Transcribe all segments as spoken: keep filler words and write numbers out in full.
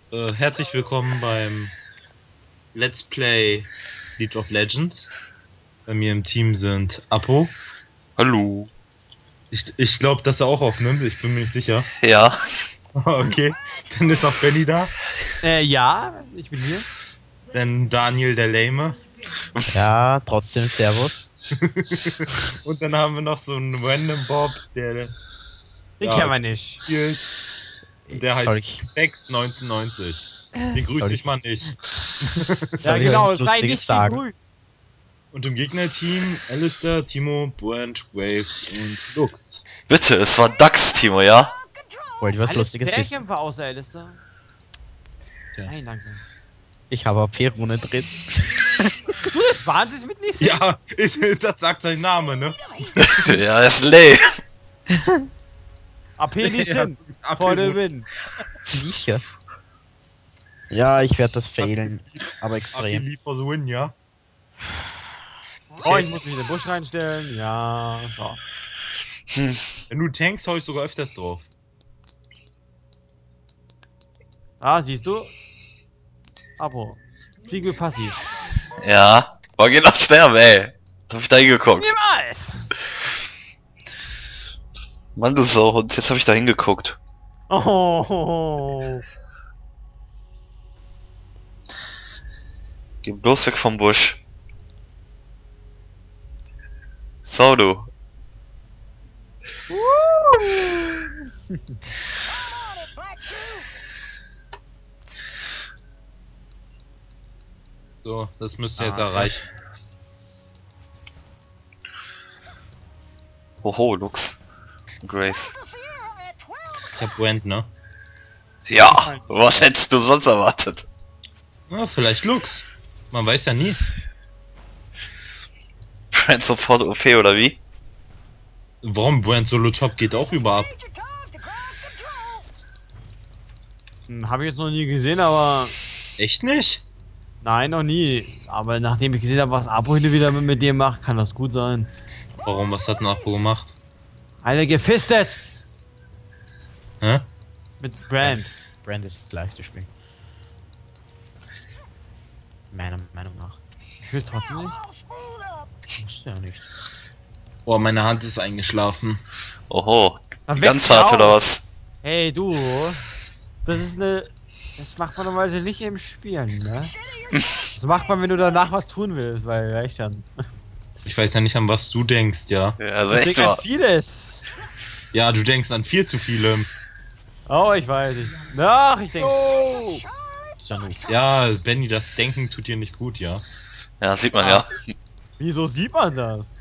Äh, herzlich willkommen beim Let's Play League of Legends. Bei mir im Team sind Apo. Hallo. Ich, ich glaube, dass er auch aufnimmt, ich bin mir nicht sicher. Ja. Okay, dann ist auch Benny da. Äh, ja, ich bin hier. Dann Daniel der Lame. Ja, trotzdem Servus. Und dann haben wir noch so einen Random Bob, der Den ja, kennen wir nicht. spielt. Der Soll heißt ich, Spex neunzehnhundneunzig. Den grüße soll ich ich- mal nicht. Ja, soll ich genau, was sei Lustiges nicht sagen? gegrüßt. Und im Gegnerteam Alistair, Timo, Brand, Waves und Lux. Bitte, es war Dax, Timo, ja? Wollt ihr was Alles Lustiges wissen? Fernkämpfer außer Alistair. Ja. Nein, danke. Ich habe A P-Rune drin. Du, das wahnsinnig mit nicht sehen. Ja, das sagt sein Name, ne? Ja, ist lame. A P nicht Ja, Sinn. A P For the gut. win. Sicher. Ja, ich werde das failen, aber A P extrem. Lead for the win, ja? Oh, ich muss mich in den Busch reinstellen. Ja. So. Wenn du tankst, hau ich sogar öfters drauf. Ah, siehst du? Abo. Siegel passiv. Ja. Boah, geht noch sterben, ey. Hab ich da hingeguckt. Niemals! Mann, du Sau, und jetzt hab ich da hingeguckt. Oh. Geh bloß weg vom Busch. So, du. So, das müsst ihr jetzt Ah. erreichen. Oho, Lux. Grace. Ich hab Brand, ne? Ja, was hättest du sonst erwartet? Na, vielleicht Lux. Man weiß ja nie. Brand sofort O P, oder wie? Warum Brand Solo Top geht auch über ab? Hm, hab ich jetzt noch nie gesehen, aber... Echt nicht? Nein, noch nie. Aber nachdem ich gesehen habe, was Abo heute wieder mit, mit dir macht, kann das gut sein. Warum? Was hat Nachbo gemacht? Alter, gefistet! Hä? Mit Brand. Brand ist das leichte Spiel. Meiner Meinung nach. Ich will trotzdem nicht. Muss ja nicht. Boah, meine Hand ist eingeschlafen. Oho. Dann Ganz wächst hart, auf. oder was? Hey, du. Das ist eine... Das macht man normalerweise nicht im Spielen, ne? Das macht man, wenn du danach was tun willst, weil reicht dann. Ich weiß ja nicht, an was du denkst, ja. Ja, also Ich echt denke an mal. vieles. Ja, du denkst an viel zu vielem. Oh, ich weiß nicht. Ach, ich denke... Sanu. Ja, Benny, das Denken tut dir nicht gut, ja. Ja, sieht man ja. Wieso sieht man das?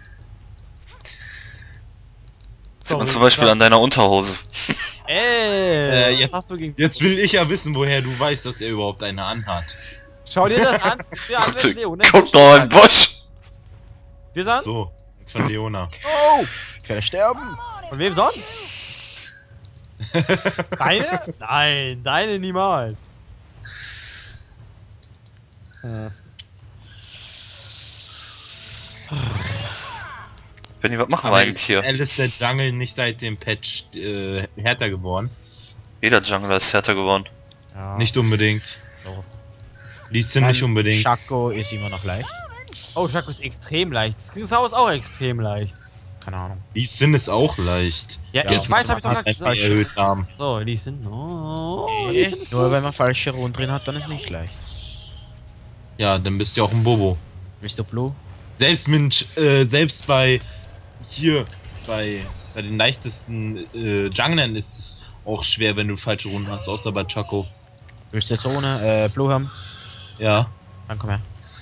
Sieht man zum Beispiel an deiner Unterhose. Ey, Äh, was jetzt- hast du gegen... Jetzt will ich ja wissen, woher du weißt, dass er überhaupt eine anhat. Schau dir das an. Guck dir an, Guck, wenn Leon guck doch im Busch. Wir sind? So, jetzt von Leona. Oh! Ich werde sterben. Von wem sonst? Deine? Nein, deine niemals. Äh, Benni, was machen wir Aber eigentlich hier? Alistair Jungle nicht seit dem Patch äh, härter geworden. Jeder Jungler ist härter geworden. ja. Nicht unbedingt. so. Die sind nicht unbedingt. Shaco ist immer noch leicht. Oh, Shaco ist extrem leicht. Sau ist auch extrem leicht. Keine Ahnung. Die sind es auch leicht. Ja, Ja, ich weiß, hab ich doch Hat gerade einfach gesagt. erhöht haben. So, Lee Sin. Oh, Nee, Lee Sin. nur wenn man falsche Runen drin hat, dann ist nicht leicht. Ja, dann bist du auch ein Bobo. Mister Blue? Selbst mit, äh, selbst bei hier, bei, bei den leichtesten äh, Junglern ist es auch schwer, wenn du falsche Runden hast, außer bei Chaco. Willst du jetzt ohne äh, Blue haben? Ja. Dann komm her.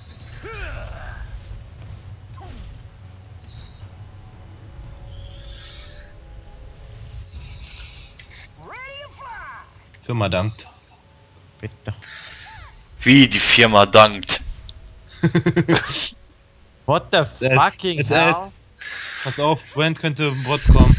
Firma dankt. Bitte. Wie die Firma dankt. What the Es- fucking es- hell? Pass auf, Brand könnte im Bot kommen.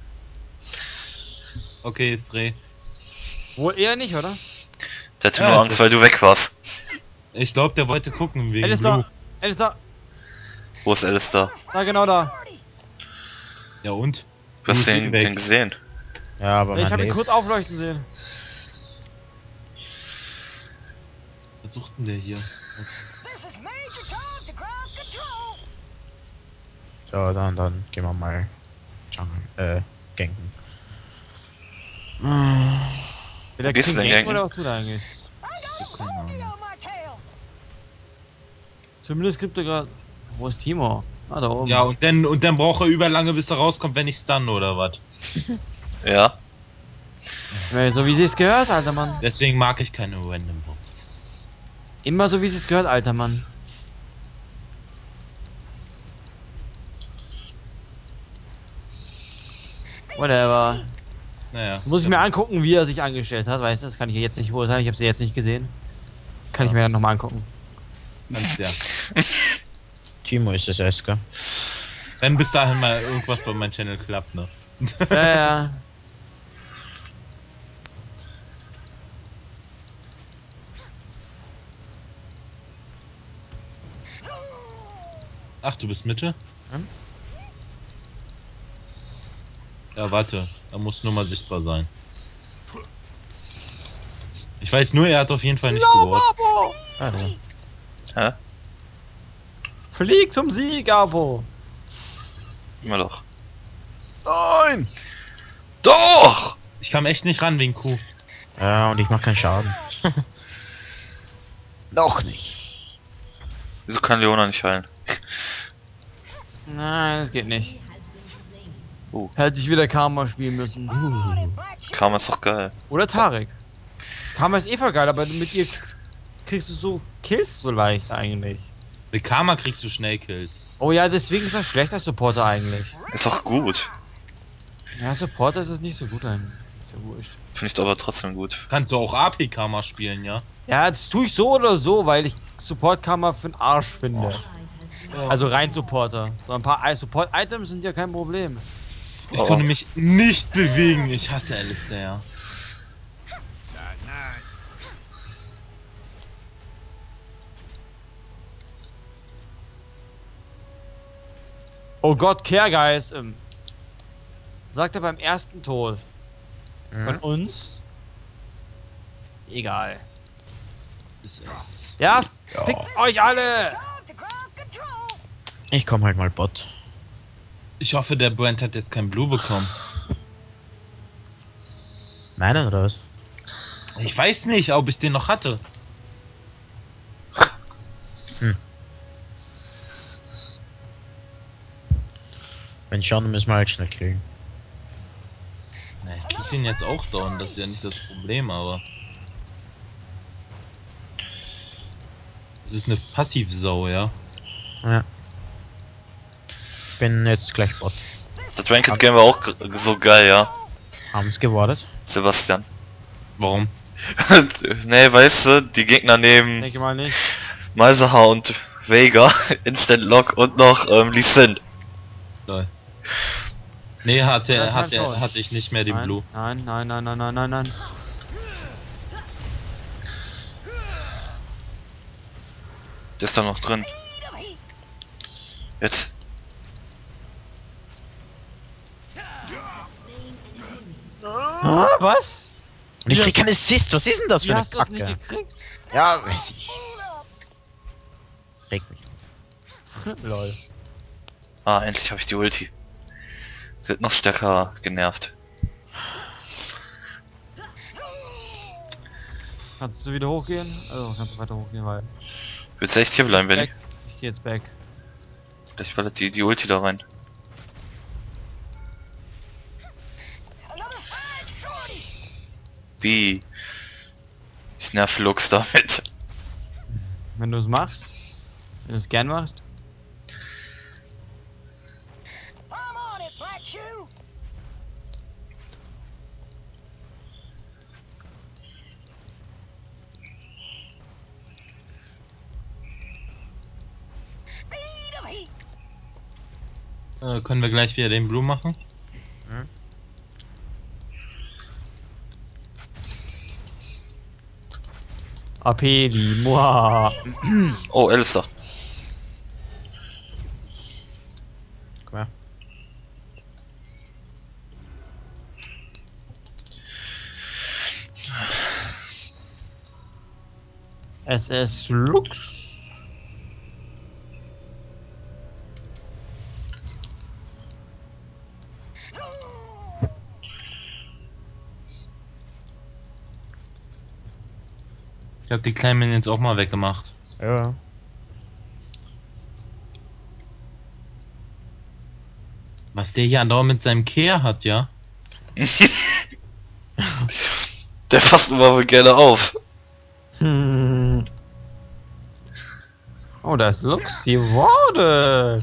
Okay, ist Reh. Wohl eher nicht, oder? Der hatte Ja, nur Angst, das- weil du weg warst. Ich glaube, der wollte gucken wegen Alistair, Blue. Alistair, Wo ist Alistair? da genau da. Ja und? Du hast Blue ist den, weg. den gesehen. Ja, aber Ich man habe ihn lebt. kurz aufleuchten sehen. Was sucht denn der hier? So, dann, dann gehen wir mal Jungle, äh, ganken. Will der Gehst du King denn ganken ganken? oder was tut er eigentlich? Keine Ahnung. Zumindest gibt er gerade. Wo ist Timo? Ah, da oben. Ja, und dann und dann braucht er überlange, bis er rauskommt, wenn ich stun oder was. Ja. Ja, so wie sie es gehört, alter Mann. Deswegen mag ich keine Random Box. Immer so wie sie es gehört, alter Mann. Whatever. Naja. Jetzt muss ich mir angucken, wie er sich angestellt hat, weißt du? Das kann ich jetzt nicht beurteilen, ich habe sie jetzt nicht gesehen. Kann ich Ja. mir dann nochmal angucken. Ganz ja. Timo ist es erst, gell? Wenn bis dahin mal irgendwas bei meinem Channel klappt, ne? Ja, ja. Ach, du bist Mitte? Hm? Ja, warte. Er muss nur mal sichtbar sein. Ich weiß nur, er hat auf jeden Fall nicht gewollt. Abo! Ah, ja. Hä? Flieg zum Sieg, Abo! Immer doch. Nein! Doch! Ich kam echt nicht ran wegen Q. Ja, und ich mach keinen Schaden. Noch nicht. Wieso kann Leona nicht heilen? Nein, das geht nicht. Uh. Hätte ich wieder Karma spielen müssen. Uh. Karma ist doch geil. Oder Tarek. Karma ist eh voll geil, aber mit ihr kriegst du so Kills so leicht eigentlich. Mit Karma kriegst du schnell Kills. Oh ja, deswegen ist er schlechter Supporter eigentlich. Ist doch gut. Ja, Supporter ist es nicht so gut eigentlich. Ist ja wurscht. Finde ich doch aber trotzdem gut. Kannst du auch A P Karma spielen, ja? Ja, das tue ich so oder so, weil ich Support Karma für den Arsch finde. Also rein Supporter. So ein paar Support-Items sind ja kein Problem. Ich Oh. konnte mich nicht bewegen. Ich hasse Alistair. Oh Gott, Care Guys, ähm, sagt er beim ersten Tod von Mhm. uns? Egal. Ist, äh, Ja, Ja. fickt euch alle! Ich komm halt mal Bot. Ich hoffe, der Brand hat jetzt kein Blue bekommen. Meinen oder was? Ich weiß nicht, ob ich den noch hatte. Wenn schon, dann müssen wir halt schnell kriegen. Na, ich krieg den jetzt auch down, das ist ja nicht das Problem, aber... Das ist eine Passivsau, ja? Ja. Ich bin jetzt gleich Bot. Das Ranked Game war auch g- so geil, ja. Haben's gewartet? Sebastian. Warum? Nee, weißt du, die Gegner nehmen Denke mal nicht. Malzahar und Vega, Instant Lock und noch ähm, Lee Sin. Lol. Nee, hatte, Ja, hatte, schon. hatte ich nicht mehr den Nein, Blue. nein, nein, nein, nein, nein, nein, nein. Der ist da noch drin. Jetzt. Ah, was? Und ich Wie krieg hast- keinen Assist, was ist denn das Wie für eine hast du das nicht Kacke? gekriegt? Ja, weiß ich. Reg mich. Lol. Ah, endlich habe ich die Ulti. Wird noch stärker genervt. Kannst du wieder hochgehen? Also kannst du weiter hochgehen, weil. Willst du echt hier bleiben, Benny? Back. Ich geh jetzt back. Vielleicht ballert die, die Ulti da rein. Wie? Ich nerv Lux damit. Wenn du es machst, wenn du es gern machst. Äh, können wir gleich wieder den Blue machen? Apeli, muah. Oh, Alistair. Komm her. S S Lux. Ich hab die kleinen Minions auch mal weggemacht. Ja. Was der hier andauernd mit seinem Kehr hat, ja? Der fasst immer wohl gerne auf. Hm. Oh, da ist Lux geworden.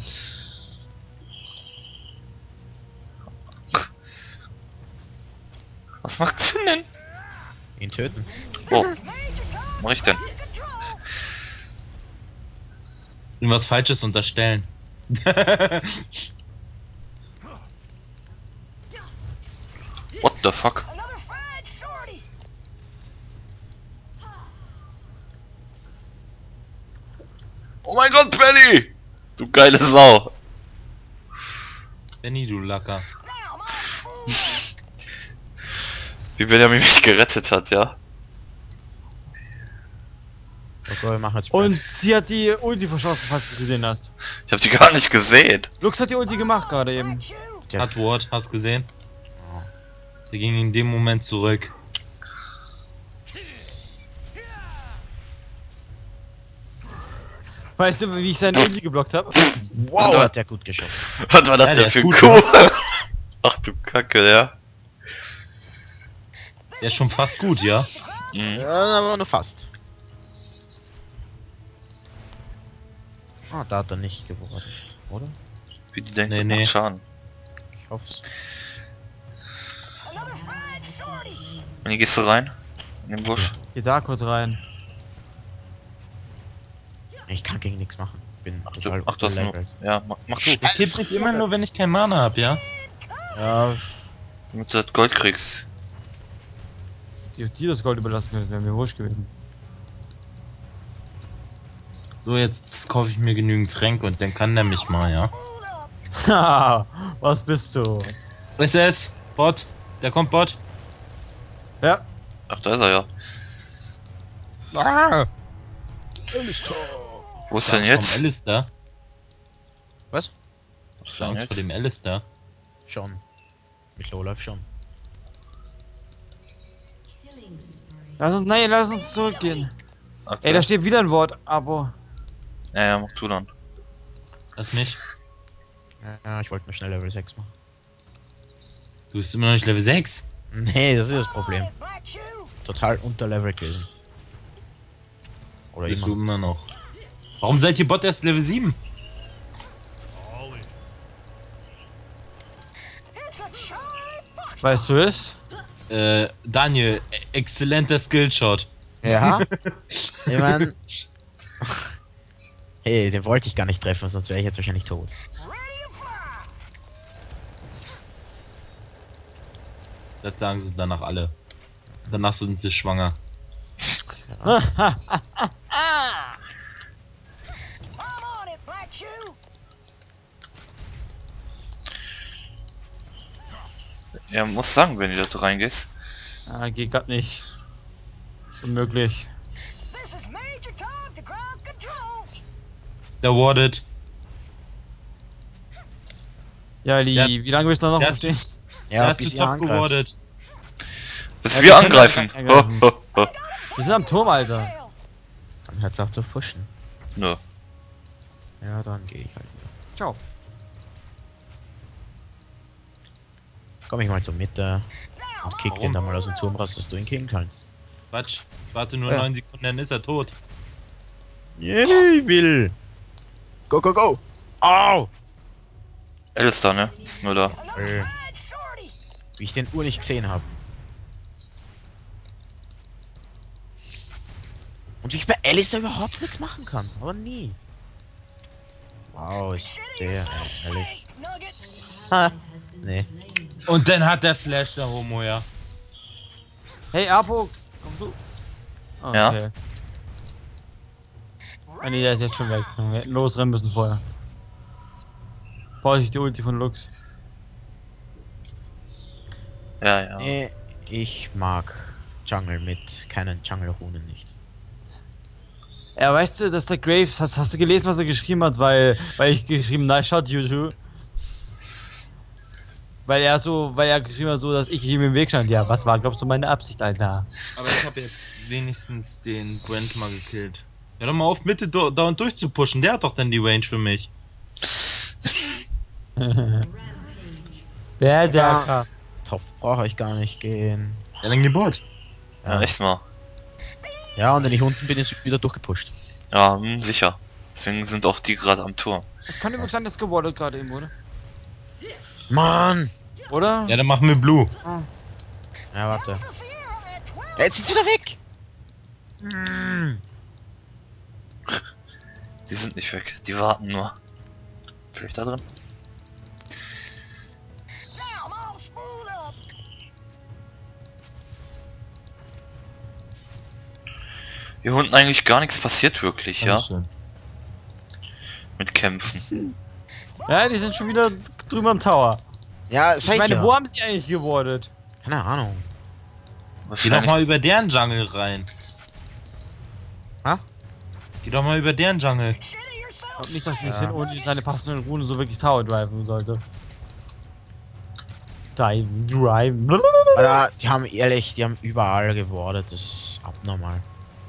Was macht Sinn denn? Ihn töten. Oh. Was mach ich denn? Irgendwas Falsches unterstellen. What the fuck? Oh mein Gott, Penny! Du geile Sau! Benny, du Lacker. Wie Benjamin mich gerettet hat, ja? Okay, wir machen jetzt. Und sie hat die Ulti verschossen, falls du es gesehen hast. Ich hab die gar nicht gesehen. Lux hat die Ulti gemacht gerade eben. Ja. Hat Ward, hast gesehen? Der ging in dem Moment zurück. Weißt du, wie ich seine Ulti geblockt habe? Wow, Und- hat der gut geschossen. Was war das Ja, der denn ist für ein gut, Kuh? Ach du Kacke, ja. Der ist schon fast gut, ja? Mhm. Ja, aber nur fast. Ah, da hat er nicht geworden, oder? Wie die denkt, Nee, das nee. macht Schaden. Ich hoff's. Und hier gehst du rein? In den Busch? Geh da kurz rein. Ich kann gegen nichts machen. Bin Ach du, total ach, du hast nur... unterlevelt. Ja, mach, mach du. Ich kill mich immer nur, wenn ich kein Mana hab, ja? Ja, Damit du das Gold kriegst. Die auch dir das Gold überlassen können, wäre mir wurscht gewesen. So, jetzt kaufe ich mir genügend Tränke und dann kann der mich mal, ja? Haha, was bist du? S S, Bot, der kommt Bot. Ja, Ach, da ist er ja. ah, Wo ist denn Vom jetzt? Alistair. Was was? ist Angst denn vor jetzt? dem Alistair. Schon. Mit Lowlife schon. lass uns, nein, lass uns zurückgehen. Okay. Ey, da steht wieder ein Wort, Abo. Ja, ja, mach du dann. Lass mich. Ja, ich wollte mir schnell Level sechs machen. Du bist immer noch nicht Level sechs. Nee, das ist das Problem. Total unterlevelt gewesen. Oder Bist du immer. immer noch. Warum seid ihr Bot erst Level sieben? Weißt du es? Äh, Daniel, e- exzellenter Skillshot. Ja? Ich mein... Hey, den wollte ich gar nicht treffen, sonst wäre ich jetzt wahrscheinlich tot. Das sagen sie danach alle. Danach sind sie schwanger. Ja, muss sagen, wenn du da reingehst. Ah, geht grad nicht. Ist unmöglich. Der wardet. Ja, Li, Der- wie lange willst du noch der- rumstehen? Der Ja, hat bis zu ihr top angreift. gewardet. Bis Ja, wir wir können angreifen. ja angreifen. Ho, ho, ho. Wir sind am Turm, Alter. Dann hört's auf zu pushen. Nö. Ja, dann gehe ich halt wieder. Ciao. Komm ich mal zur Mitte und kick Warum? den da mal aus dem Turm raus, dass du ihn killen kannst. Quatsch. Ich warte nur Ja. neun Sekunden, dann ist er tot. Yeah, ich will! Go, go, go! Au! Alistair, ne? Ist nur da. Äh, wie ich den Uhr nicht gesehen habe. Und wie ich bei Alistair überhaupt nichts machen kann, aber nie. Wow, ist der ehrlich. Ha, nee. Und dann hat der Slash der Homo, ja. Hey, Apo, komm du. Ah, Ja? okay. Ah, nee, der ist jetzt schon weg. Wir hätten losrennen müssen vorher. Vorsicht, die Ulti von Lux. Ja, ja. Nee, ich mag Jungle mit keinen Jungle-Runen nicht. Ja, weißt du, dass der Graves, hast, hast du gelesen, was er geschrieben hat, weil, weil ich geschrieben, nice shot, YouTube. Weil er so, weil er geschrieben hat, so, dass ich ihm im Weg stand. Ja, was war, glaubst du, meine Absicht, Alter? Aber ich habe jetzt wenigstens den Gwent mal gekillt. Hör doch mal auf, Mitte do- dauernd durchzupushen. Der hat doch dann die Range für mich. Berserker. Top brauche ich gar nicht gehen. Ja, dann gebot. Ja, echt mal. Ja, und wenn ich unten bin, ist es wieder durchgepusht. Ja, hm, sicher. Deswegen sind auch die gerade am Turm. Es kann übrigens sein, dass gewollt gerade eben, oder? Mann! Oder? Ja, dann machen wir Blue. Ja, warte. Ja, jetzt sind sie wieder weg! Hm. Die sind nicht weg, die warten nur. Vielleicht da drin? Hier unten eigentlich gar nichts passiert wirklich, ja? Mit Kämpfen. Ja, die sind schon wieder drüben am Tower. Ja, Ich sag meine, ja. wo haben sie eigentlich gewordet? Keine Ahnung. Geh doch Wahrscheinlich. mal über deren Jungle rein. Ha? Geh doch mal über deren Jungle. Ich glaube nicht, dass die Ja. sind ohne seine passenden Runen so wirklich Tower driven sollte. Dive, drive. Alter, die haben ehrlich, die haben überall gewordet. Das ist abnormal.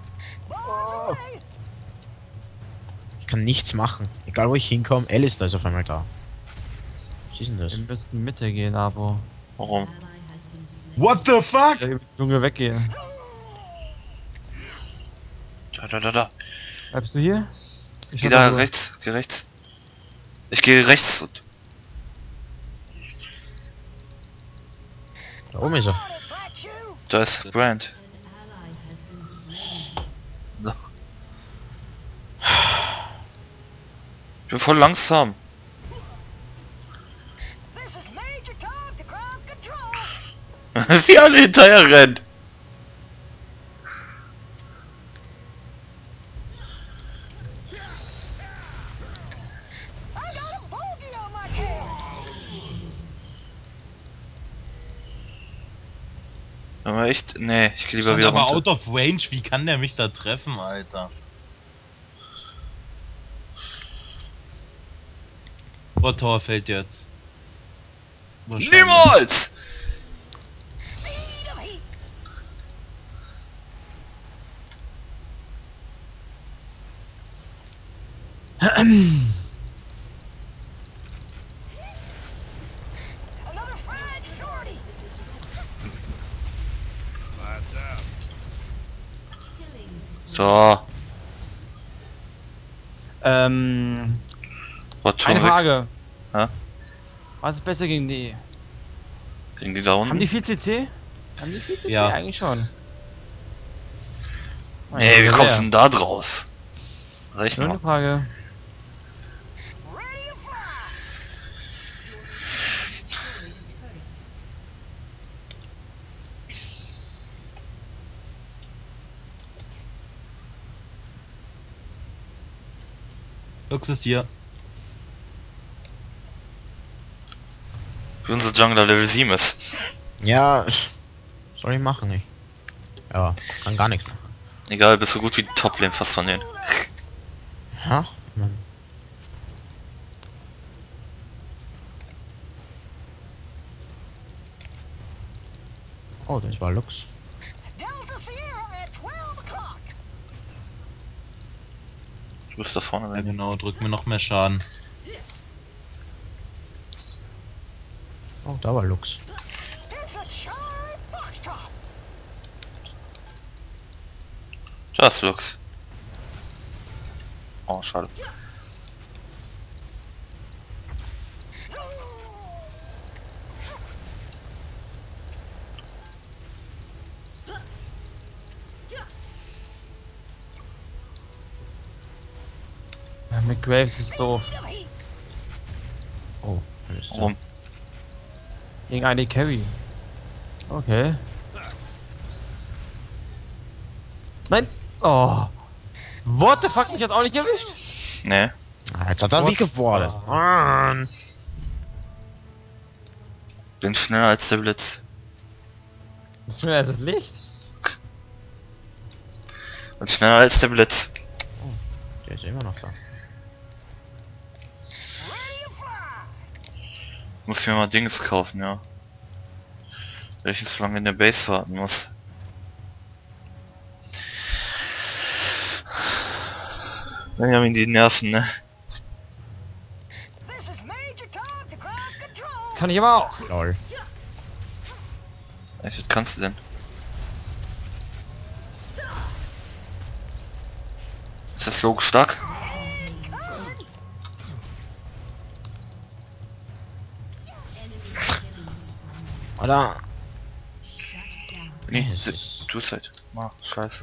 Ich kann nichts machen. Egal wo ich hinkomme, Alistair ist auf einmal da. Was ist denn das? Wir müssten Mitte gehen, aber. Warum? What the fuck? Der Junge weggehen. Da, da, da, da. Bleibst du hier? Ich Geh hab da rüber. rechts, geh rechts. Ich gehe rechts. Und Da oben ist er. da ist Brand. So. Ich bin voll langsam. Wie alle hinterher rennen. Aber echt? Nee, ich gehe lieber Stand wieder aber runter. out of range. Wie kann der mich da treffen, Alter? Boah, Tor fällt jetzt. Wahrscheinlich. Niemals! So, Ähm. war Tor Eine weg. Frage. Ja? Was ist besser gegen die? Gegen die da unten? Haben die viel C C? Haben die viel C C? Ja. Eigentlich schon. Nee, wie kommst du denn da drauf? Nur Rechne eine mal. Frage. Lux ist hier. Wie unser Jungler Level sieben ist. Ja, soll ich machen nicht. Ja, kann gar nichts machen. Egal, bist so gut wie die Top-Lane fast von denen. Ja, Mann. Oh, das war Lux. Du bist da vorne Ja weg. genau, drück mir noch mehr Schaden. Oh, da war Lux. Da ist Lux. Oh, schade. Ja, mit Graves ist doof. Oh, alles klar. Warum? Gegen eine Carry. Okay. Nein! Oh! What the fuck, mich jetzt auch nicht erwischt? Nee. Ah, jetzt hat er What? wie gewordet. Mann. Bin schneller als der Blitz. Schneller als das Licht. Und schneller als der Blitz. ist immer noch da. Muss mir mal Dings kaufen, ja. Weil ich so lange in der Base warten muss. Benjamin, die Nerven, ne? Kann ich aber auch. Lol. Was kannst du denn? Ist das Logo stark? Oder? Nee, Es si- ist- du es halt. Ah, scheiße.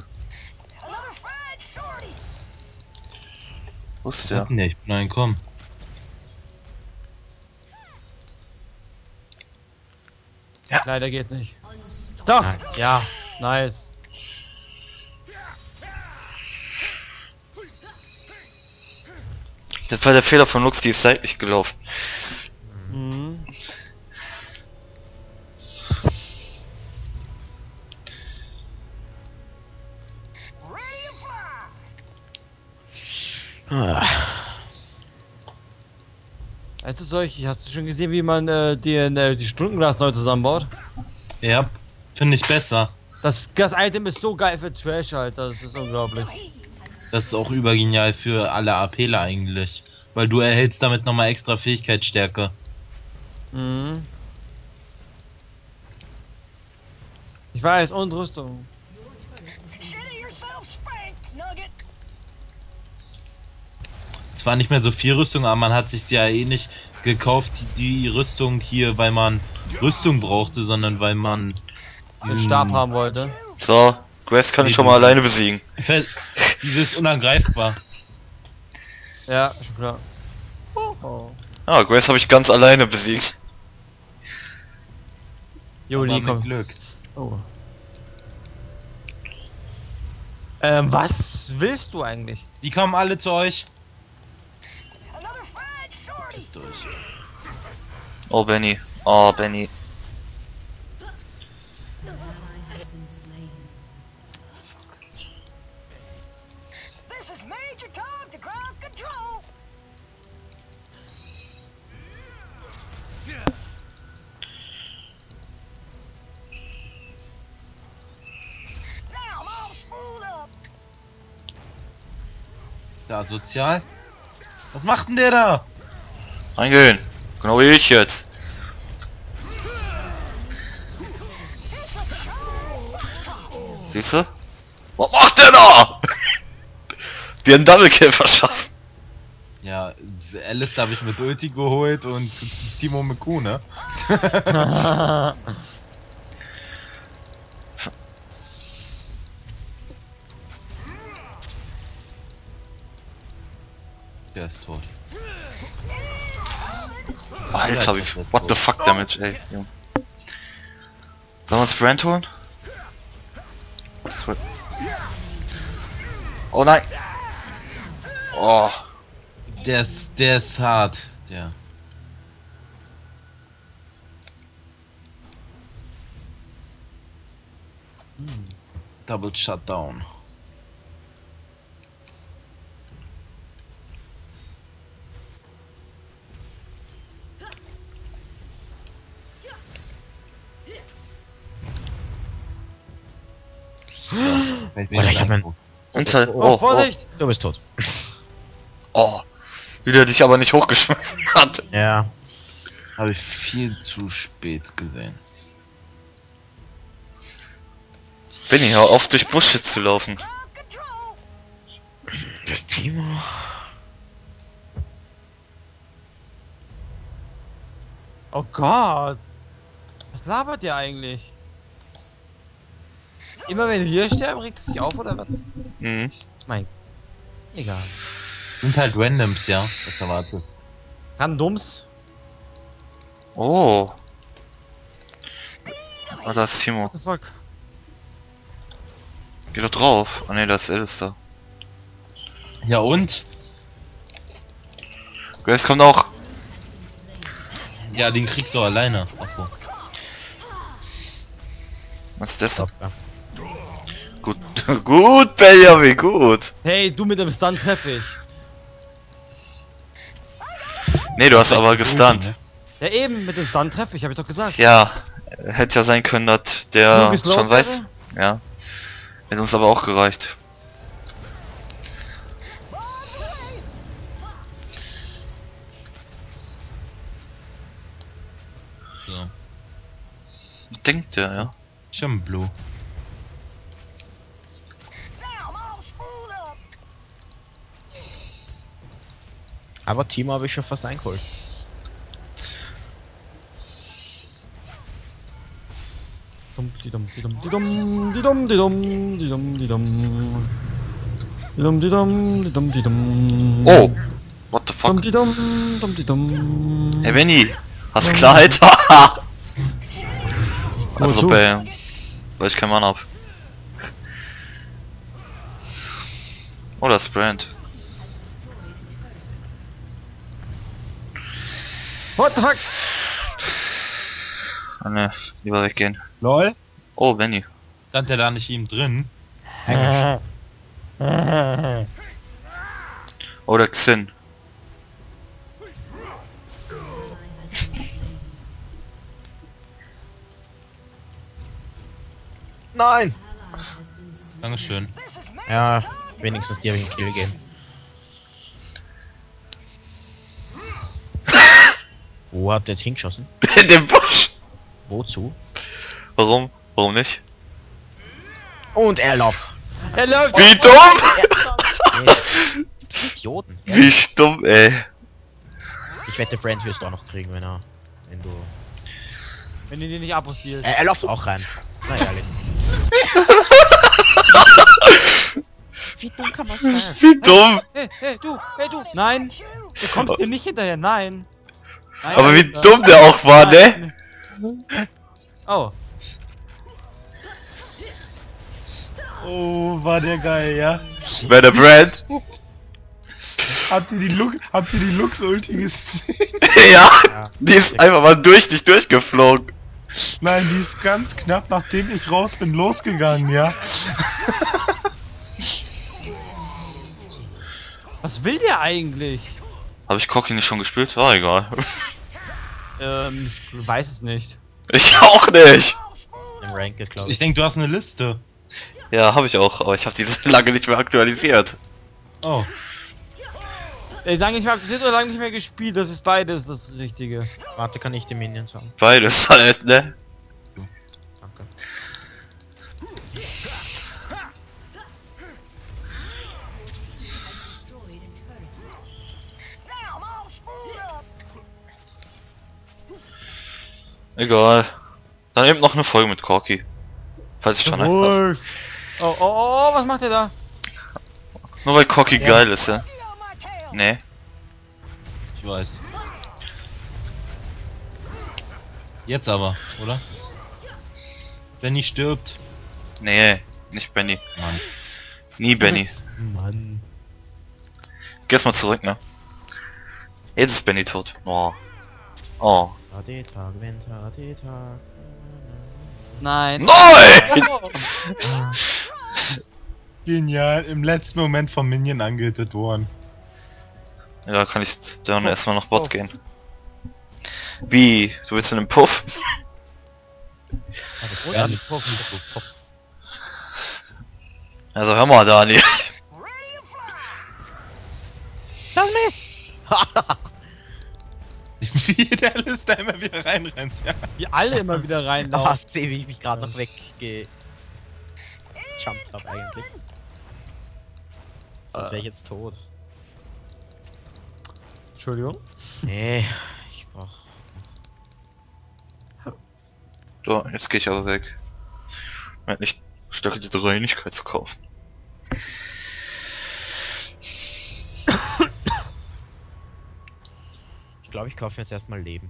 Wo ist der? Nee, ich bin ein komm. Leider geht's nicht. Doch! Nein. Ja, nice. Das war der Fehler von Lux, die ist seitlich gelaufen. Mhm. Ah. Weißt du, solch, hast du schon gesehen, wie man äh, den, äh, die Stundenglas neu zusammenbaut? Ja, finde ich besser. Das, das Item ist so geil für Trash, Alter. Das ist unglaublich. Das ist auch übergenial für alle APler eigentlich. Weil du erhältst damit nochmal extra Fähigkeitsstärke. Mhm. Ich weiß, und Rüstung. Zwar nicht mehr so viel Rüstung, aber man hat sich ja eh nicht gekauft, die, die Rüstung hier, weil man Rüstung brauchte, sondern weil man Den Stab haben wollte. So, Grace kann ich schon mal alleine besiegen. Fe- Dieses unangreifbar. Ja, schon klar. Oh, oh. Ah, Grace habe ich ganz alleine besiegt. Juli, Aber mit komm. Glück. Oh. Ähm, was willst du eigentlich? Die kommen alle zu euch. Ist durch. Oh, Benny. Oh, Benny. Da, sozial. Was macht denn der da? Reingehen. Genau wie ich jetzt. Siehst du? Was macht der da? Dir einen Double Kill verschaffen. Ja, Alice habe ich mit Ulti geholt und Timo mit Q, ne? Der ist tot. Alter, wie what the fuck damage, ey. Junge. Sollen wir uns Brand holen? Das wird- Oh nein! Oh, Der ist, der ist hart. Der. Double Shutdown. Oder ich hab mein- unter. Oh, Oh, oh, Vorsicht! Du bist tot. oh. Wie der dich aber nicht hochgeschmissen hat. Ja. Habe ich viel zu spät gesehen. Benny, hör auf durch Busche zu laufen. Das Timo. Oh Gott! Was labert ihr eigentlich? Immer wenn wir sterben, regt es sich auf oder was? Mhm. Mein. Egal. Sind halt Randoms, ja. Was erwartet. Randoms? Oh. Ah, da ist Timo. What the fuck? Geh doch drauf. Ah ne, da ist Alistair. Ja und? Grace kommt auch. Ja, den kriegst du alleine. Achso. Was ist das? Top, ja. Gut. Gut, Benjamin, gut. Hey, du mit dem Stun treff ich. Nee, du hast aber gestunt. Ja eben, mit dem Stun treffe ich, habe ich doch gesagt. Ja, hätte ja sein können, dass der Nur geslowt schon weiß. wäre? Ja. Hätte uns aber auch gereicht. So. Denkt der, ja. Ich hab einen Blue. Aber Timo habe ich schon fast eingeholt. Dum, di dum, di dum, di dum, di dum, di dum, di dum, di dum. Di dum, di dum, di dum, di dum. Oh! What the Dum, fuck? di dum, dum, di dum. Hey Benny! Hast du Klarheit? Haha! Also Wozu? bei. Weil ich keinen Mann hab. Oh, das ist Brand. What the fuck? Ah, ne, lieber weggehen. LOL? Oh, Benny. Stand der da nicht ihm drin? Oh, der Xin. Nein! Dankeschön. Ja, wenigstens die habe ich einen Kill gegeben. Wo hat der jetzt hingeschossen? In dem Busch! Wozu? Warum? Warum nicht? Und er läuft! Er läuft! Wie dumm! Idioten! Wie stumm, ey. Ich wette, Brand wirst du auch noch kriegen, wenn er. Wenn du. Wenn du die nicht abostierst. Er, er läuft auch rein. Na ehrlich. Wie dumm kann man sein? Wie dumm! Hey, hey, du, hey, du! Nein! Du kommst dir nicht hinterher, nein! Nein, Aber wie Alter. dumm der auch war, ne? Oh. Oh, war der geil, ja? Wer der Brand? Habt ihr die Lux, habt ihr die Lux-Ulti gesehen? Ja! Ja. Die ist einfach mal durch dich durchgeflogen. Nein, die ist ganz knapp, nachdem ich raus bin, losgegangen, ja? Was will der eigentlich? Habe ich Cocky nicht schon gespielt? War egal. Ähm, ich weiß es nicht. Ich auch nicht. Im Ranked, glaube Ich ich. denke, du hast eine Liste. Ja, habe ich auch, aber ich habe die so lange nicht mehr aktualisiert. Oh. Ey, lange nicht mehr aktualisiert oder lange nicht mehr gespielt, das ist beides das Richtige. Warte, kann ich die Minions haben? Beides halt, ne? Danke. Egal. Dann eben noch eine Folge mit Corky. Falls ich schon einfach. Oh, oh, oh, oh, was macht der da? Nur weil Corky geil ist, ja? Nee. Ich weiß. Jetzt aber, oder? Benny stirbt. Nee, nicht Benny. Mann. Nie Benny. Mann. Geh jetzt mal zurück, ne? Jetzt ist Benny tot. Oh. Oh. A D-Tag, Winter, A D-Tag. Nein. Nein! Genial, im letzten Moment vom Minion angehittet worden. Ja, kann ich dann erstmal nach Bot gehen. Wie? Du willst in den Puff? Ja, nicht Puff. Also hör mal, Dani. Lass mich! Wie der Liste immer wieder reinrennt, ja. Die alle immer wieder Ah, reinlaufen. sehe, wie ich mich gerade noch wegge... jumpt hab eigentlich. Sonst wäre ich jetzt tot. Entschuldigung. Nee, ich brauch... So, jetzt gehe ich aber weg. Meint nicht Stöcke die Reinigkeit zu kaufen. Ich glaube, ich kaufe jetzt erstmal Leben.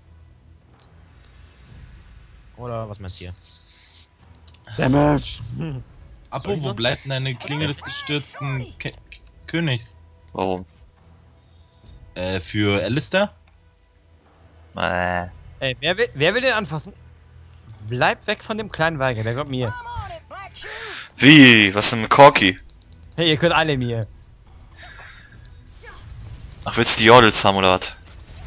Oder was meinst du hier? Damage. Apropos, wo bleibt denn eine Klinge des gestürzten Ke Königs? Warum? Äh, für Alistair? Äh. Ey, wer will, wer will den anfassen? Bleib weg von dem kleinen Weiger, der kommt mir. Wie? Was denn mit Corky? Hey, ihr könnt alle mir. Ach, willst du die Jordels haben oder was?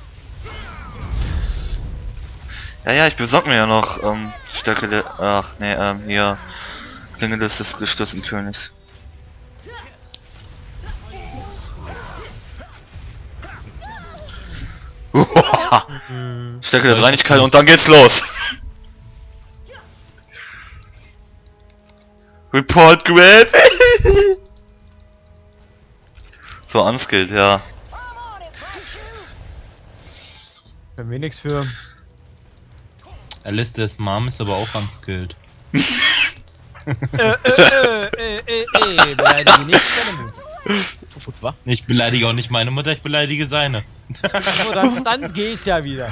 Ja, ja, ich besorg mir ja noch, ähm, Stärke der... Ach, nee, ähm, hier... Klinge des, des gestürzten Königs. Stärke der Dreinigkeit und dann geht's los. Report Grave. So, unskilled, ja. Können wir nichts für. Alistair's Mom ist aber auch unskilled. äh, äh, äh, äh, äh, äh, beleidige nicht seine Mutter. Was? Ich beleidige auch nicht meine Mutter, ich beleidige seine. So, dann, dann geht's ja wieder.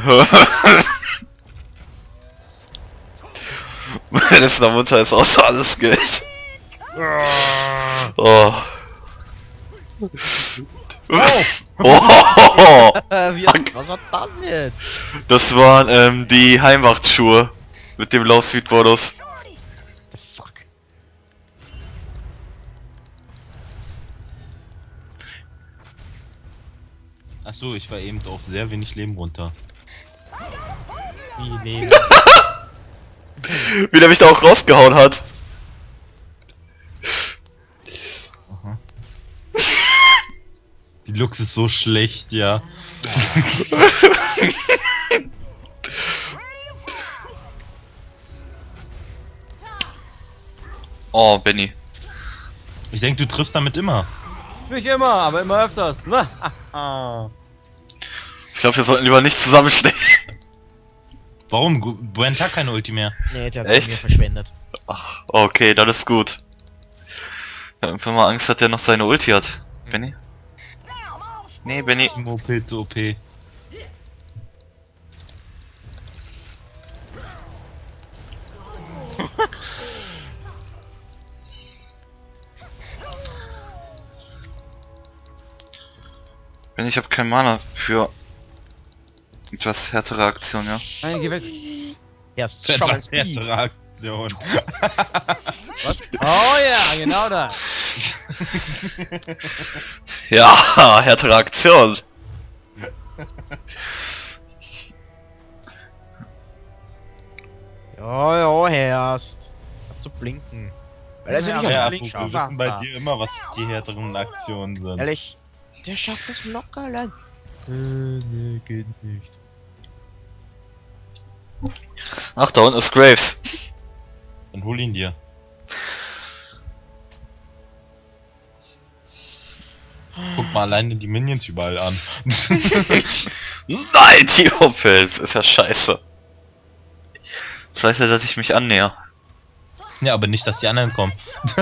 Meine Mutter ist auch so alles Geld. Oh. Oh. Oh. Wie, was war das jetzt? Das waren ähm, die Heimwachtschuhe mit dem Low Speed Modus. Fuck. Achso, ich war eben auf sehr wenig Leben runter. Wie Leben. Wie der mich da auch rausgehauen hat. Die Lux ist so schlecht, ja. Oh, Benny. Ich denke, du triffst damit immer. Nicht immer, aber immer öfters. Ne? Ich glaube, wir sollten lieber nicht zusammenstehen. Warum? Gu- Brent hat keine Ulti mehr. Nee, der hat Echt? mir verschwendet. Ach, okay, dann ist gut. Ich hab einfach mal Angst, dass der noch seine Ulti hat. Benny? Nee, Benny. O P zu O P. Benny, ich habe kein Mana für etwas härtere Aktion, ja? Nein, geh weg. Ja, Das schon war ein Speed. bessere Aktion. Oh ja, genau da. Ja, härtere Aktion. Ja, ja, Herrst. Hast zu blinken. Weil er ist ja Ja, nicht Ja, auf Blink Blink wir scharf. wissen bei dir immer, was die härteren Aktionen sind. Ehrlich, der schafft das locker, Land. Äh, nee, geht nicht. Ach, da unten ist Graves. Dann hol ihn dir. Guck mal alleine die Minions überall an. Nein, die Opels. Ist ja scheiße. Jetzt weiß er, dass ich mich annäher. Ja, aber nicht, dass die anderen kommen.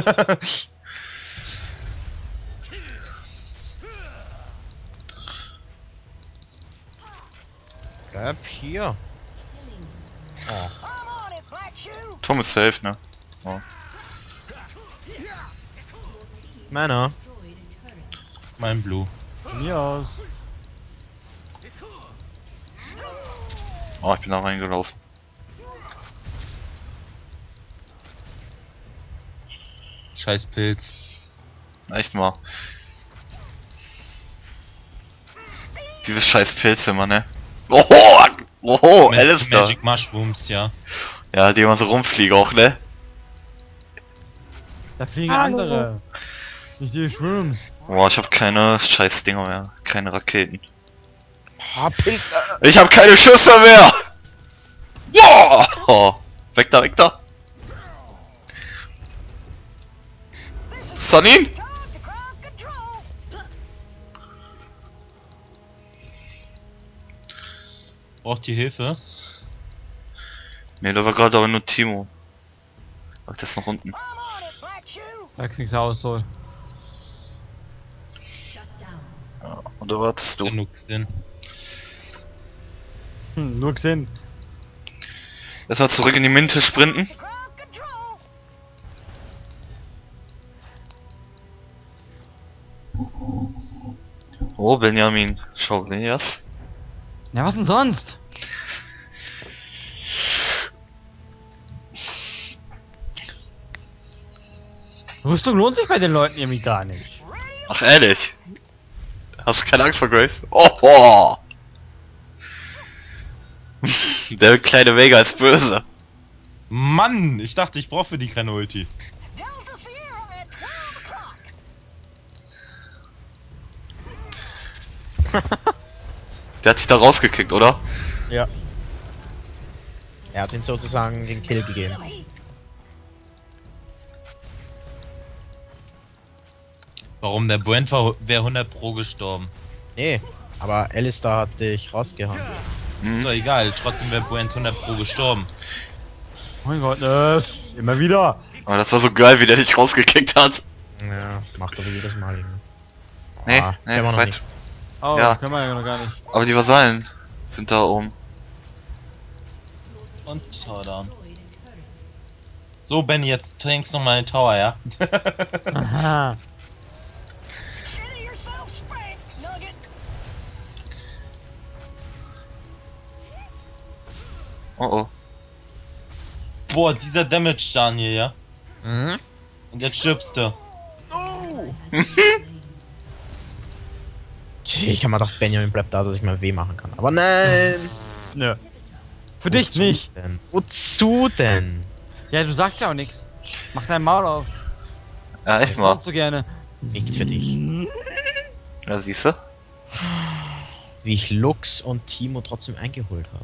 Bleib hier. Oh. Tom ist safe, ne? Männer. Mein Blue. Von mir aus. Oh, ich bin da reingelaufen. Scheiß Pilz. Echt mal. Diese scheiß Pilze, Mann, ne? Oho! Oho, Ma- Alistair. Magic Mushrooms, ja. Ja, die immer so rumfliegen auch, ne? Da fliegen Hallo. andere. Nicht die Schwimms. Boah, ich hab keine scheiß Dinger mehr. Keine Raketen. Ah, Pilz. Ich hab keine Schüsse mehr! Boah! Oh. Weg da, weg da! Sunny? Braucht ihr Hilfe? Ne, da war gerade aber nur Timo. Ach, das ist noch unten. Sag's nichts aus, so. Und da wartest du. Genug Sinn. Hm, nur gesehen. Erstmal zurück in die Minte sprinten. Oh, Benjamin. Schau, Benjas. Ja, was denn sonst? Rüstung lohnt sich bei den Leuten irgendwie gar nicht. Ach, ehrlich? Hast du keine Angst vor Grace? Oh, oh. Der kleine Vega ist böse. Mann, ich dachte, ich brauche für die keine Ulti. Der hat dich da rausgekickt, oder? Ja. Er hat ihn sozusagen den Kill gegeben. Warum? Der Brent wäre hundert pro gestorben. Nee, aber Alistar hat dich rausgehauen. Ist doch egal, trotzdem wäre Brent hundert pro gestorben. Oh mein Gott, ne? Immer wieder. Aber das war so geil, wie der dich rausgekickt hat. Ja, macht aber jedes Mal. Nee, Ah, nee, können wir noch weit. nicht. Oh, Ja. können wir ja noch gar nicht. Aber die Vasallen sind da oben. Und Tower down. So, Benny, jetzt tankst noch mal den Tower, ja? Aha. Oh oh. Boah, dieser Damage, Daniel, ja? Mhm. Und jetzt stirbst du. Ich habe mir gedacht, Benjamin bleibt da, dass ich mal weh machen kann. Aber nein! Nö. Für dich Wozu nicht. Denn? Wozu denn? Ja, du sagst ja auch nichts. Mach dein Maul auf. Ja, echt Das mal. kannst du gerne. Nichts für dich. Ja, siehst du? Wie ich Lux und Timo trotzdem eingeholt habe.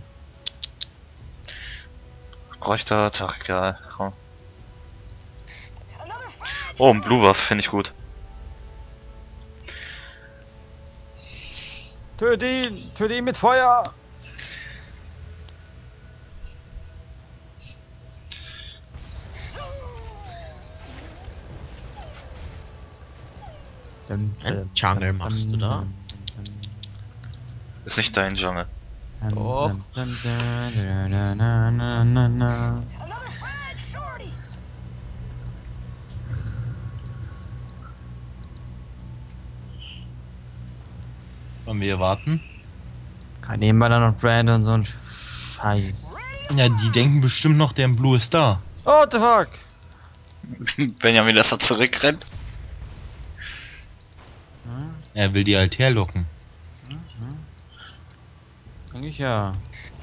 Bräuchte Tag, egal. Komm. Oh, ein Blue Buff, finde ich gut. Töte ihn! Töte ihn mit Feuer! Dun, Ein Jungle machst du da? Ist nicht dein Jungle. Doch. Wollen wir hier warten? Kann nebenbei dann noch Brandon so ein Scheiß. Ja, die denken bestimmt noch, der Blue ist da. Oh, what the fuck? Benjamin, dass er zurückrennt. Er will die halt herlocken. Eigentlich ja.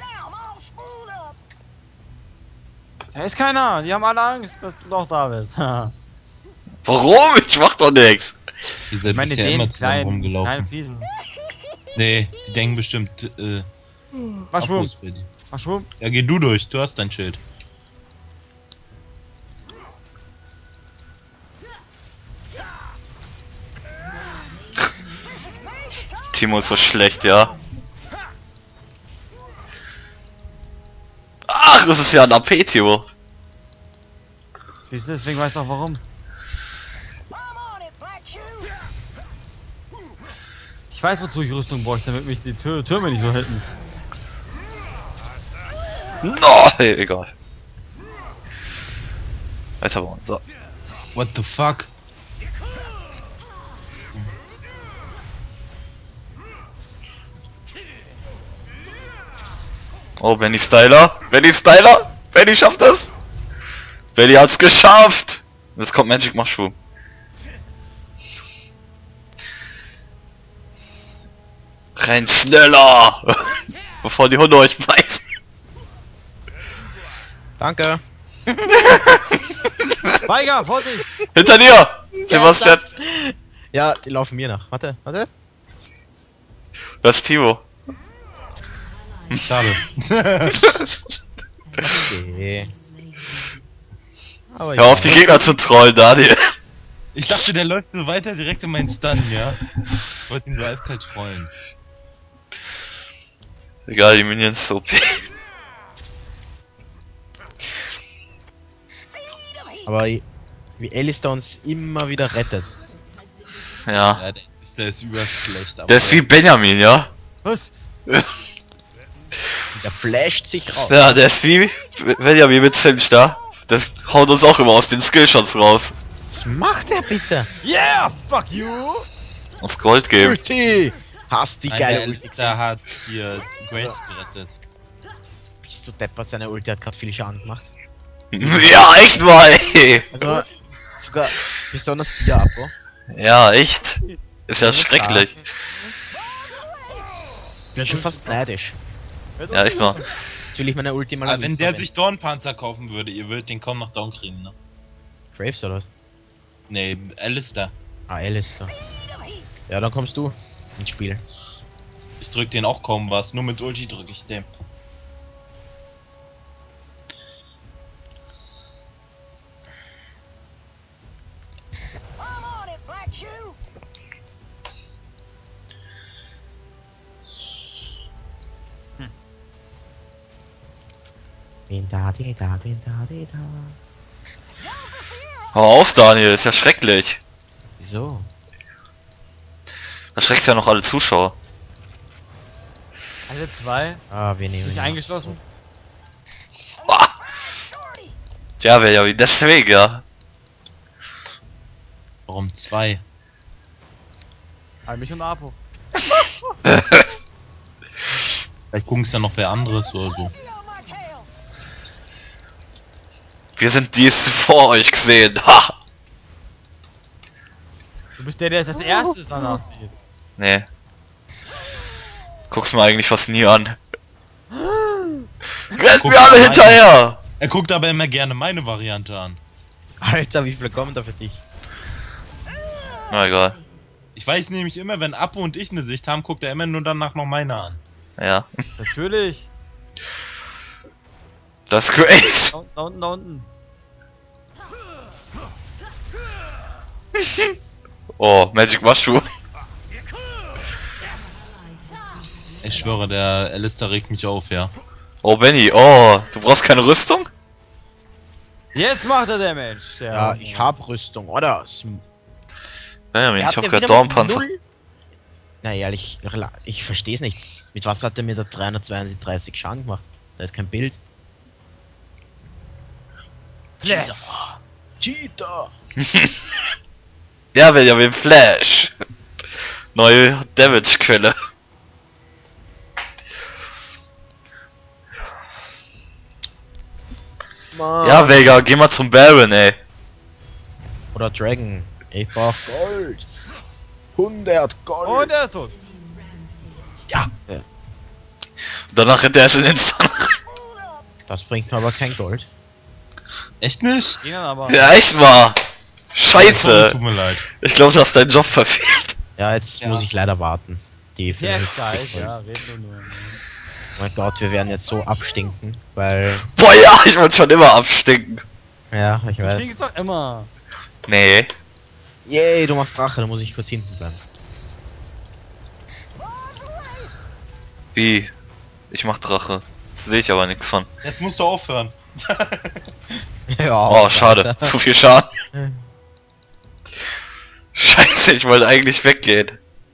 Da ist keiner. Die haben alle Angst, dass du doch da bist. Warum? Ich mach doch nichts. Die sind Ich meine, bisher den immer zusammen kleinen, rumgelaufen. kleinen Fliesen. Nee, die denken bestimmt, äh, Mushroom, Abos für die. Mushroom. Ja, geh du durch, du hast dein Schild. Timo ist so schlecht, ja. Ach, das ist ja ein A P, Timo. Siehst du, deswegen weißt du auch warum. Ich weiß, wozu ich Rüstung bräuchte, damit mich die Tür Türme nicht so hätten. No, hey, egal. Weiter bauen, so. What the fuck? Oh, Benny Styler. Benny Styler. Benny schafft das. Benny hat's geschafft. Jetzt kommt Magic Mushroom. Rennt schneller. Bevor die Hunde euch beißen. Danke. Weiger, Vorsicht! Hinter dir. Sebastian. Ja, die laufen mir nach. Warte, warte. Das ist Timo. Schade. Okay. Aber Hör auf, die Gegner zu trollen, Daniel. Ich dachte, der läuft so weiter direkt in meinen Stun, ja? Ich wollte ihn so eiskalt trollen. Egal, die Minions so O P. Aber wie Alistar uns immer wieder rettet. Ja. Ja, der ist, der ist überschlecht. Aber Der ist wie Benjamin, ja? Was? Der flasht sich raus. Ja, der ist wie Benjamin mit Cinch da. Das haut uns auch immer aus den Skillshots raus. Was macht er bitte? Yeah, fuck you! Uns Gold geben. Ulti! Hast die Nein, geile der Ulti Alexa gesehen? hat hier Grace gerettet. Bist du deppert, seine Ulti hat gerade viel Schaden gemacht. Ja, echt mal, ey. Also, sogar besonders dir, Abo. Ja, echt. Ist ja schrecklich. Ich bin schon fast neidisch. Ja, echt mal. Jetzt will ich meine Ulti mal Aber an wenn ihn der verwenden. sich Dornpanzer kaufen würde, ihr würdet den kaum noch down kriegen, ne? Graves oder was? Nee, Alistair. Ah, Alistair. Ja, dann kommst du ins Spiel. Ich drück den auch kaum was, nur mit Ulti drück ich den. Bin da, bin da, bin da, bin da. Hau auf, Daniel, ist ja schrecklich. Wieso? Da schreckst ja noch alle Zuschauer. Alle zwei? Ah, wir nehmen Nicht ihn. eingeschlossen? Ah. Ja, wäre ja wie deswegen, ja. Warum zwei? Halt mich und Apo. Vielleicht gucken es ja noch wer anderes oder so. Wir sind die es vor euch gesehen. Ha! Du bist der, der es als erstes danach sieht. Nee. Guck's mir eigentlich fast nie an. Rennt Guck mir alle mal hinterher! Er guckt aber immer gerne meine Variante an. Alter, wie viele kommen da für dich? Na egal. Ich weiß nämlich immer, wenn Apo und ich eine Sicht haben, guckt er immer nur danach noch meine an. Ja. Natürlich. Das ist Graves. Da unten, da unten, da unten. Oh, Magic Mushroom. Ich schwöre, der Alistair regt mich auf, ja. Oh, Benny. Oh, du brauchst keine Rüstung? Jetzt macht er Damage. Ja, ich hab Rüstung, oder? Sm- Benjamin, Er ich hat hab ja grad wieder Dornpanzer. mit null- Na ehrlich, ich versteh's nicht. Mit was hat er mir da dreihundertzweiunddreißig Schaden gemacht? Da ist kein Bild. Flash. Cheater! Ja, Benjamin, Flash. Neue Damage-Quelle. Mann. Ja, Vega, geh mal zum Baron, ey. Oder Dragon. Ich brauch Gold. hundert Gold. Und er ist tot. Danach rennt er erst in den Stun. Das bringt mir aber kein Gold. Echt nicht? Ging dann aber. Ja, echt wahr. Scheiße. Tut mir leid. Ich glaube, du hast deinen Job verfehlt. Ja, jetzt Ja. muss ich leider warten. Die Ja, fünfzig gleich, Gold. ja, reden wir nur. Oh mein Gott, wir werden jetzt so abstinken, weil... Boah, ja, ich wollte schon immer abstinken. Ja, ich Du weiß. stinkst doch immer. Nee. Yay, du machst Drache, dann muss ich kurz hinten bleiben. Wie? Ich mach Drache. Das sehe ich aber nichts von. Jetzt musst du aufhören. Ja. Oh, schade. Zu viel Schaden. Scheiße, ich wollte eigentlich weggehen.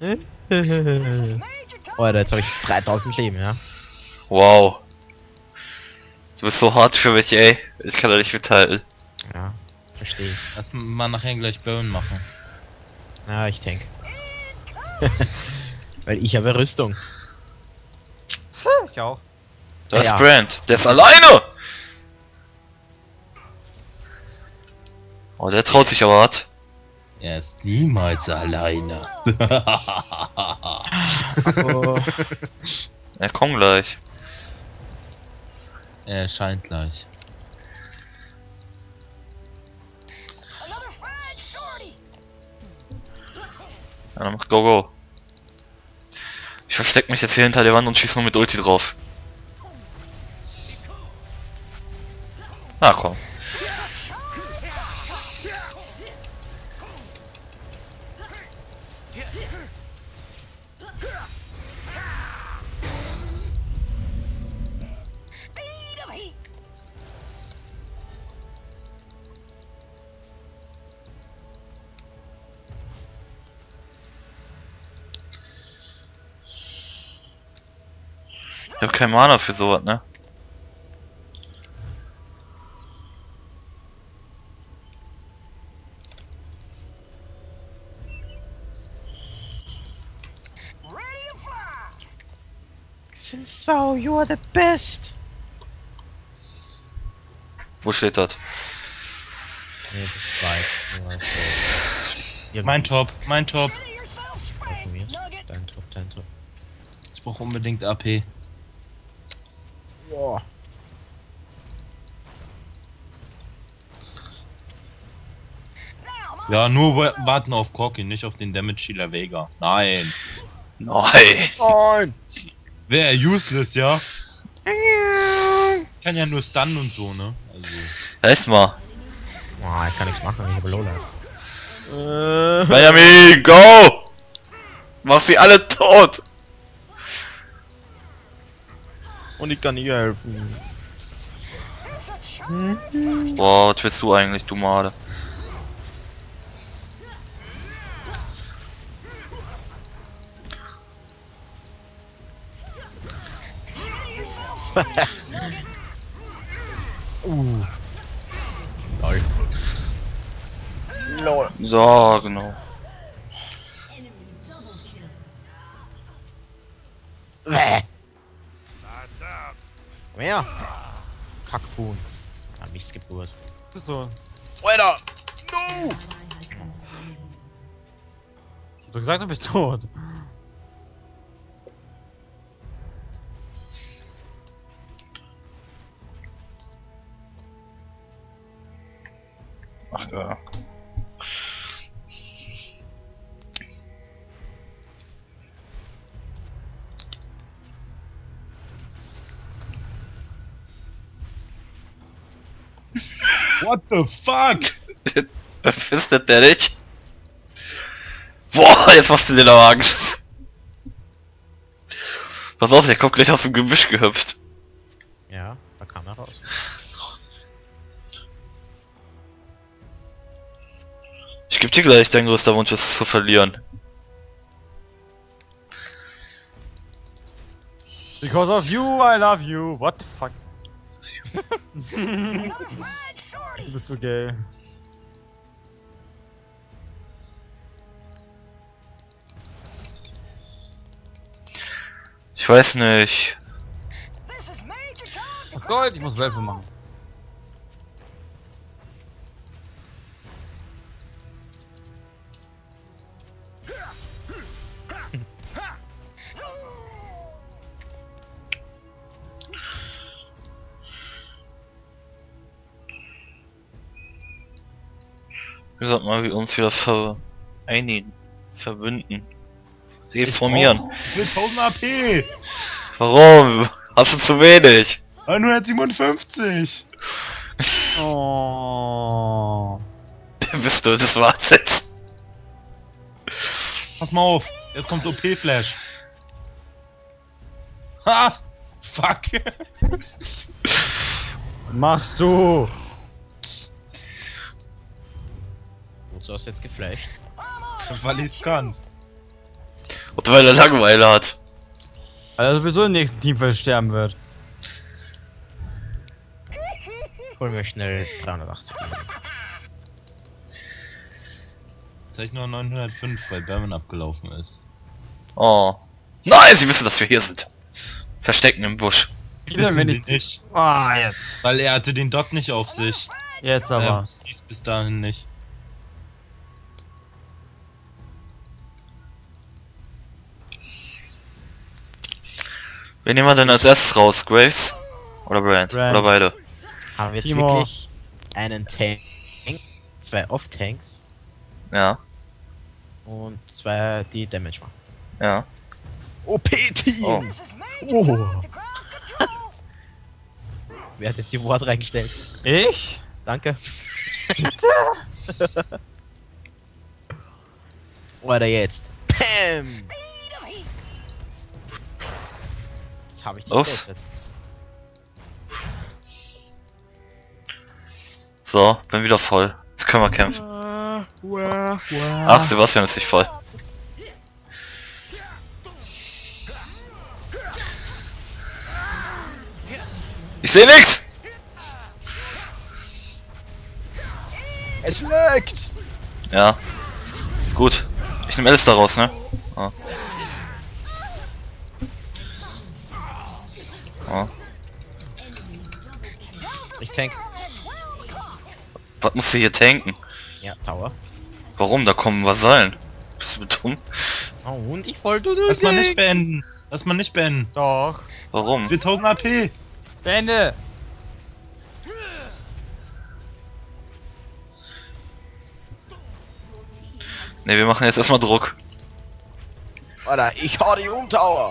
Alter, jetzt habe ich dreitausend Leben, ja. Wow. Du bist so hart für mich, ey. Ich kann da nicht mithalten. Ja, verstehe ich. Lass mal nachher gleich Burn machen. Ja, ich denke. Weil ich habe Rüstung. Ich auch. Da ist Ja. Brand. Der ist alleine! Oh, der traut sich aber hart. Er ist niemals alleine. Oh. Ja, komm gleich. Er erscheint gleich. Ja, dann mach go go. Ich versteck mich jetzt hier hinter der Wand und schieß nur mit Ulti drauf. Na komm. Ich hab kein Mana für sowas, ne? So, you are the best. Wo steht das? Nee, das war nur so. Mein Top, mein Top. Informiert. Dein Top, dein Top. Ich brauche unbedingt A P. Boah. Ja, nur wa- warten auf Corky, nicht auf den Damage Healer Vega. Nein. Nein. Nein! Wäre useless, ja? Kann ja nur stunnen und so, ne? Also. Echt mal. Boah, ich kann nichts machen, ich habe Lowlight. Äh. Benjamin, go! Mach sie alle tot! Und ich kann nicht helfen. Boah, was willst du eigentlich, du Made? Uh. Lol. Lol. So, genau. Bäh. Wer? Kackhuhn. Ah, Missgeburt. Bist du? Alter! No! Ich hab doch gesagt, du bist tot. Ach ja. What the fuck? Fistet der dich? Boah, jetzt machst du dir noch Angst. Pass auf, der kommt gleich aus dem Gebüsch gehüpft. Ja, da kam er raus. Ich geb dir gleich, dein größter Wunsch ist es zu verlieren. Because of you, I love you. What the fuck? Du bist so gay. Ich weiß nicht. Oh Gott, ich muss Wölfe machen. Wie sagt man, wir uns wieder vereinigen, verbünden, reformieren. Ich will tausend A P! Warum? Hast du zu wenig? hundertsiebenundfünfzig! Oh. Bist du, das war's jetzt. Pass mal auf, jetzt kommt O P-Flash. Ha! Fuck! Machst du? Wozu hast du jetzt geflasht? Weil ich's kann. Und weil er Langeweile hat. Weil er sowieso im nächsten Team sterben wird. Holen wir schnell dreihundertachtzig. Jetzt hab ich nur neunhundertfünf, weil Berman abgelaufen ist. Oh. Nein, sie wissen, dass wir hier sind. Verstecken im Busch. Wieder wenn ich. nicht. Ah, jetzt. Weil er hatte den Dot nicht auf sich. Jetzt Er aber. stieß bis dahin nicht. Wen nehmen wir denn als erstes raus? Graves? Oder Brand? Brand. Oder beide? Haben wir jetzt Timo. wirklich einen Tank, zwei Off-Tanks Ja, und zwei, die Damage machen. ja. O P-Team! Oh. Oh. Wer hat jetzt die Wort reingestellt? Ich? Danke. Oder jetzt. Pam! Das habe ich nicht Ups. getestet. So, bin wieder voll. Jetzt können wir kämpfen. Wah, wah, wah. Ach, Sebastian ist nicht voll. Ich sehe nix! Es leckt! Ja. Gut. Ich nehme Alistair raus, ne? Ah. Ah. Ich tank. Was musst du hier tanken? Ja, Tower. Warum? Da kommen Vasallen. Bist du dumm? Oh, und ich wollte nur Lass mal nicht tanken. beenden. Lass mal nicht beenden. Doch. Warum? Ich will tausend A P. Beende! Ne, wir machen jetzt erstmal Druck. Oder ich hau die um, Tower.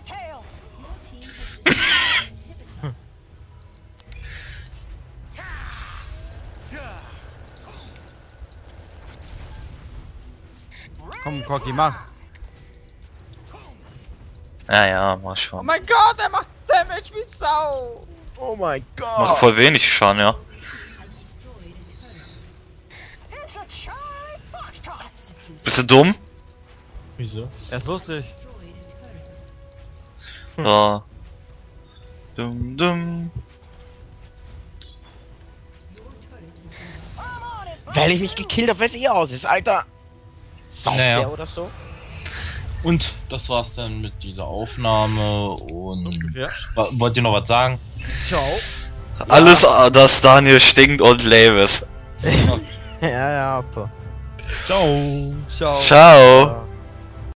Komm, Cocky, mach. Ja, ja, mach Oh schon. mein Gott, er macht Damage wie Sau! Oh mein Gott. Mach voll wenig Schaden, ja. Bist du dumm? Wieso? Er ist lustig. Ja. Dumm, dumm. Weil ich mich gekillt habe, weiß ich aus ist, Alter. Sauft Naja. der oder so? Und das war's dann mit dieser Aufnahme und Ja. Wa- wollt ihr noch was sagen? Ciao. Alles, äh, das Daniel stinkt und Levis. Ja, ja, aber. Ciao! Ciao. Ciao.